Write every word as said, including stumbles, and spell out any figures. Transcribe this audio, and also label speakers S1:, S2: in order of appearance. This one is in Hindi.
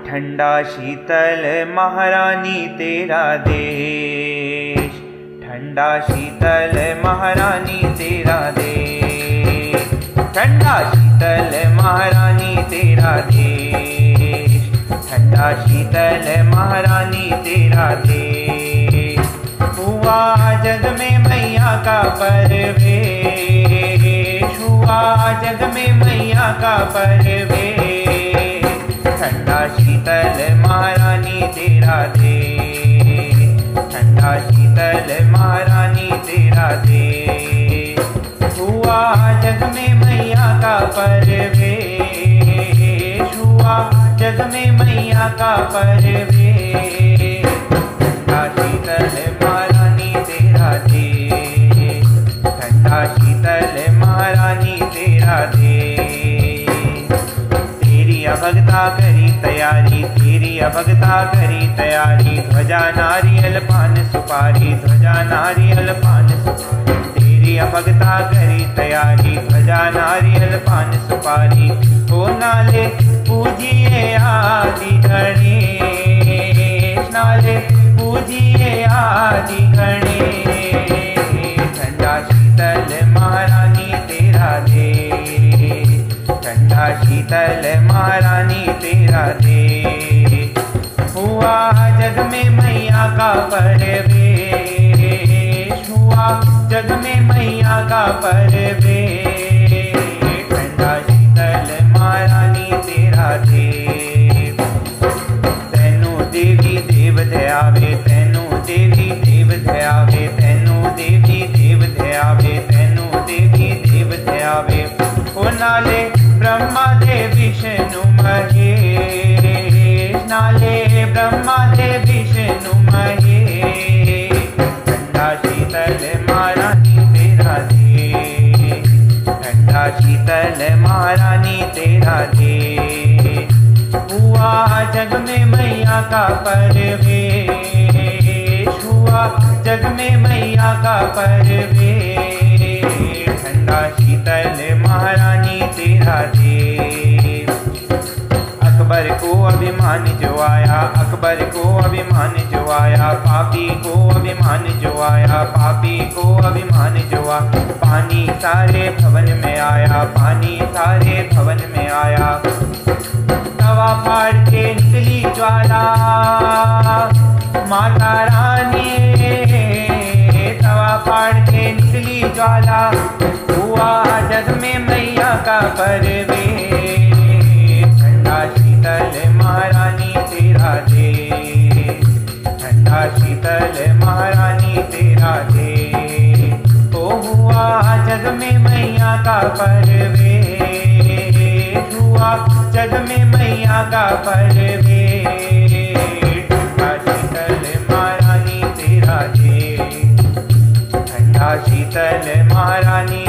S1: ठंडा शीतल महारानी तेरा देश, ठंडा शीतल महारानी तेरा देश, ठंडा शीतल महारानी तेरा देश, ठंडा शीतल महारानी तेरा देश। हुआ जग में मैया का परवेश, हुआ जग में मैया का परवेश, ठंडा शीतल महारानी तेरा देश, ठंडा शीतल महारानी तेरा देश। हुआ जग में मैया का परवेश, हुआ जग में मैया का परवेश, ठंडा शीतल महारानी तेरा देश, ठंडा शीतल महारानी तेरा देश। तेरी अभगता करी तैयारी, तेरी अभगता करी तैयारी, ध्वजा नारियल पान सुपारी, ध्वजा नारियल पान सुपारी। तेरी अभगता करी तैयारी, ध्वजा नारियल पान सुपारी। ओ नाले पूजिए आदि गणेश, नाले पूजिए आदि गणेश, ठंडा शीतल महारानी तेरा देश, ठंडा शीतल महारानी तेरा देश। हुआ जग में मैया का परवेश, हुआ जग में मैया का परवेश, ठंडा शीतल महारानी तेरा देश। तैनू देवी देव दयावे, तैनू देवी देव दयावे, तैनू देवी देव दयावे, तैनू देवी देव दयावे। ओ नाले ब्रह्मा दे विष्णु महेश, नाले ब्रह्मा दे विष्णु महेश, ठंडा शीतल महारानी तेरा देश, ठंडा शीतल महारानी तेरा देश। हुआ जग में मैया का परवेश, हुआ जग में मैया का परवेश, ठंडा शीतल महारानी तेरा देश। अकबर को अभिमान जो आया, अकबर को अभिमान जो आया, पापी को अभिमान जो आया, पापी को अभिमान जो आया। पानी सारे भवन में आया, पानी सारे भवन में आया। तवा फाड़ के निकली ज्वाला माता रानी, तवा फाड़ के निकली ज्वाला। हुआ जग में मैया का परवेश, ठंडा शीतल महारानी तेरा देश, ठंडा शीतल महारानी तेरा देश। ओ हुआ जग में मैया का परवेश, हुआ जग में मैया का परवेश, ठंडा शीतल महारानी तेरा देश, ठंडा शीतल महारानी